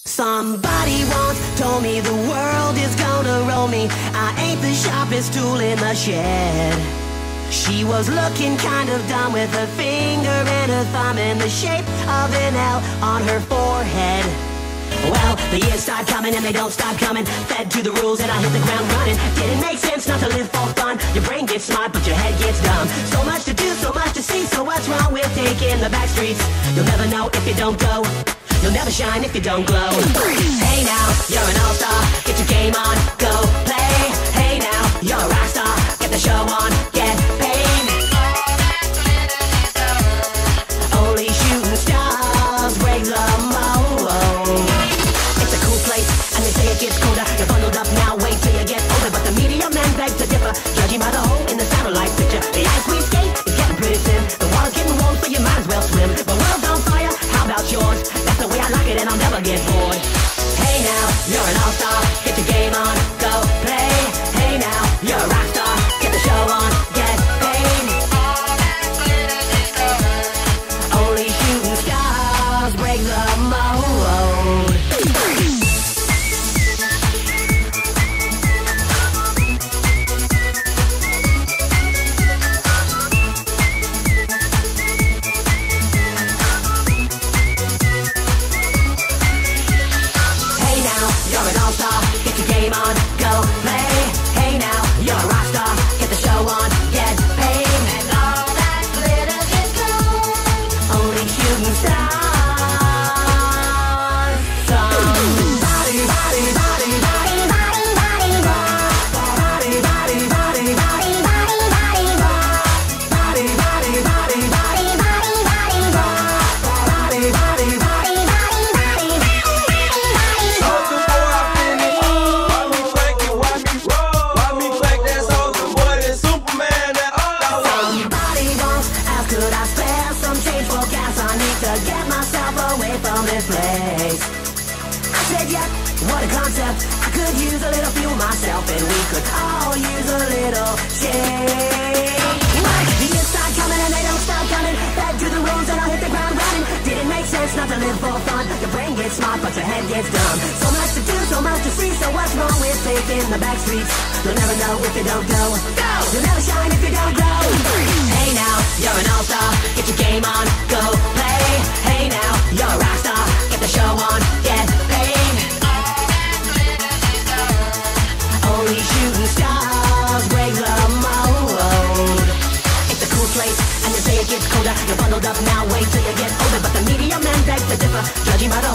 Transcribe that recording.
Somebody once told me the world is gonna roll me. I ain't the sharpest tool in the shed. She was looking kind of dumb with her finger and her thumb in the shape of an L on her forehead. Well, the years start coming and they don't stop coming. Fed to the rules and I hit the ground running. Didn't make sense not to live for fun. Your brain gets smart but your head gets dumb. So much to do, so much to see. So what's wrong with taking the back streets? You'll never know if you don't go. You'll never shine if you don't glow. Hey now, you're an all-star. Get your game on, go play. Hey now, you're a rock star. Get the show on, get paid. Only shooting stars break the mold. It's a cool place, and they say it gets colder. You're bundled up now, wait till you get older. But the media men beg to differ, judging by the hole in the satellite picture. The ice we skate is getting pretty thin. The water's getting warm, so you might as well swim. The world's on fire, how about yours? That's the way I like it, and I'll never get bored. Hey now, you're an all-star. Get your game on, go play. Hey now, you're a rock star. Get the show on, get paid. Only shooting stars break the mold. What a concept. I could use a little fuel myself, and we could all use a little change. Like the years start coming and they don't stop coming. Back to the rules and I'll hit the ground running. Didn't make sense not to live for fun. Your brain gets smart but your head gets dumb. So much to do, so much to see. So what's wrong with taking the back streets? You'll never know if you don't go. You'll never shine if you don't glow. Hey now, you're an all-star. Get your game on, go play. Hey now, you're a rock star. Get the show on, get paid. Only shooting stars break the mold. It's a cool place, and they say it gets colder. You're bundled up now, wait till you get older. But the media men beg to differ, judging by the